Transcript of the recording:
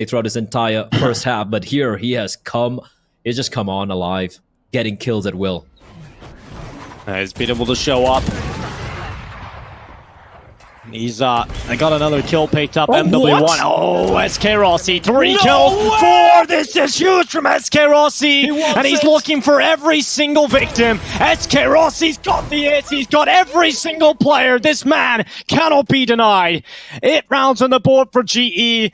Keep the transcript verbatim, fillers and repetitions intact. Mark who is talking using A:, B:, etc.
A: throughout his entire first half, but here he has come, he's just come on alive, getting kills at will.
B: Uh, he's been able to show up. He's uh, I got another kill picked up.
A: Oh,
B: M W one.
A: what?
B: Oh, S K Rossi, three
A: No
B: kills,
A: way!
B: four. This is huge from S K Rossi,
A: He
B: and he's
A: it.
B: looking for every single victim. S K Rossi's got the hits. He's got every single player. This man cannot be denied. Eight rounds on the board for G E.